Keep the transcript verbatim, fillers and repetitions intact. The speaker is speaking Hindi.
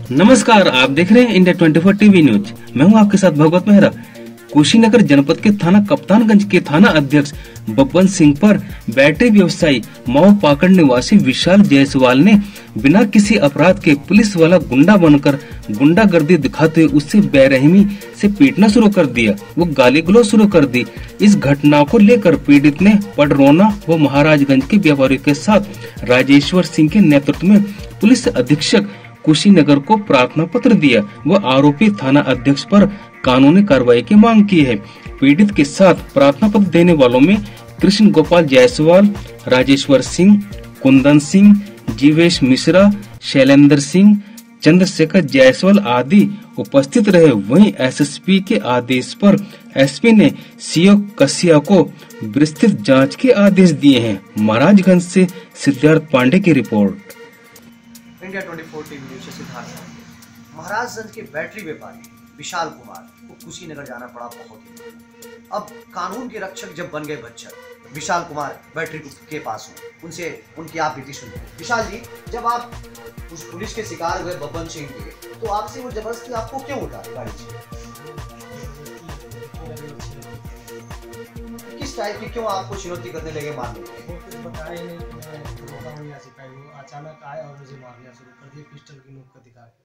नमस्कार, आप देख रहे हैं India twenty four TV news. मैं हूं आपके साथ भगवत मेहरा। कुशीनगर जनपद के थाना कप्तानगंज के थाना अध्यक्ष बब्बन सिंह पर बैटरी व्यवसायी माओ पाकड़ निवासी विशाल जायसवाल ने बिना किसी अपराध के पुलिस वाला गुंडा बनकर गुंडागर्दी दिखाते हुए उससे बेरहमी से पीटना शुरू कर दिया। वो गाली गलौज शुरू कर दी। इस घटना को लेकर पीड़ित ने पडरौना व महाराजगंज के व्यापारियों के साथ राजेश्वर सिंह के नेतृत्व में पुलिस अधीक्षक कुशीनगर को प्रार्थना पत्र दिया व आरोपी थाना अध्यक्ष पर कानूनी कार्रवाई की मांग की है। पीड़ित के साथ प्रार्थना पत्र देने वालों में कृष्ण गोपाल जायसवाल, राजेश्वर सिंह, कुंदन सिंह, जीवेश मिश्रा, शैलेंद्र सिंह, चंद्रशेखर जायसवाल आदि उपस्थित रहे। वहीं एसएसपी के आदेश पर एसपी ने सीओ कसिया को विस्तृत जांच के आदेश दिए हैं। महाराजगंज से सिद्धार्थ पांडे की रिपोर्ट। India twenty four TV news से सिद्धार्थ। महाराजगंज के बैटरी व्यापारी विशाल कुमार को कुशीनगर जाना पड़ा बहुत ही। अब कानून के रक्षक जब बन गए भच्चर, विशाल कुमार बैटरी के पास हो, उनसे उनकी आप बीती सुनते हैं। विशाल जी, जब आप उस पुलिस के शिकार हुए बब्बन सिंह के, तो आपसे वो जबरदस्ती आपको क्यों उठा गाड़ी से? किस टाइप की क्यों आपको चुनौती करने लगे मारने के? अचानक आए और मुझे मारना शुरू कर दिया, पिस्टल की नोक पर दिखा के।